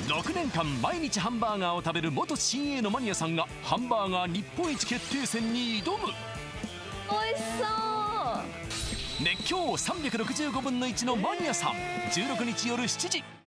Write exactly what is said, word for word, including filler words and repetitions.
ろくねんかん毎日ハンバーガーを食べる元 シーエー のマニアさんがハンバーガー日本一決定戦に挑む。 美味しそう。 熱狂さんびゃくろくじゅうごぶんのいちのマニアさん、じゅうろくにち夜しちじ。